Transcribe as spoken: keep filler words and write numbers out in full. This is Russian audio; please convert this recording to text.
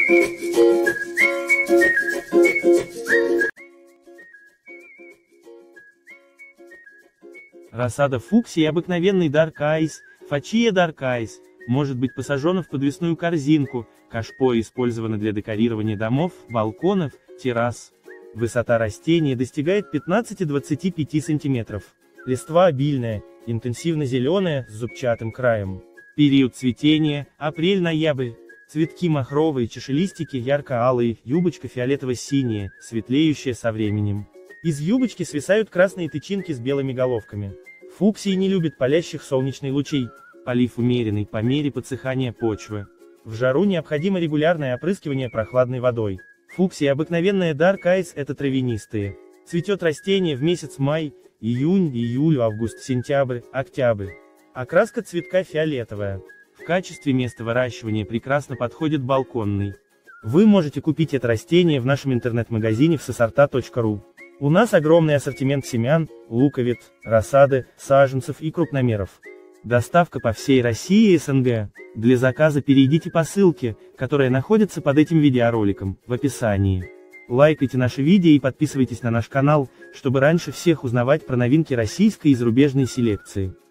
Рассада фуксии обыкновенный Dark Eyes, Фачия Dark Eyes, может быть посажена в подвесную корзинку, кашпо использовано для декорирования домов, балконов, террас. Высота растения достигает пятнадцати-двадцати пяти сантиметров. Листва обильная, интенсивно-зеленая, с зубчатым краем. Период цветения – апрель-ноябрь. Цветки махровые, чашелистики ярко-алые, юбочка фиолетово-синяя, светлеющая со временем. Из юбочки свисают красные тычинки с белыми головками. Фуксии не любят палящих солнечных лучей. Полив умеренный по мере подсыхания почвы. В жару необходимо регулярное опрыскивание прохладной водой. Фуксии обыкновенная Dark Eyes – это травянистые. Цветет растение в месяц май, июнь, июль, август, сентябрь, октябрь. Окраска цветка фиолетовая. В качестве места выращивания прекрасно подходит балконный. Вы можете купить это растение в нашем интернет-магазине всесорта точка ру. У нас огромный ассортимент семян, луковиц, рассады, саженцев и крупномеров. Доставка по всей России и эс эн гэ. Для заказа перейдите по ссылке, которая находится под этим видеороликом, в описании. Лайкайте наши видео и подписывайтесь на наш канал, чтобы раньше всех узнавать про новинки российской и зарубежной селекции.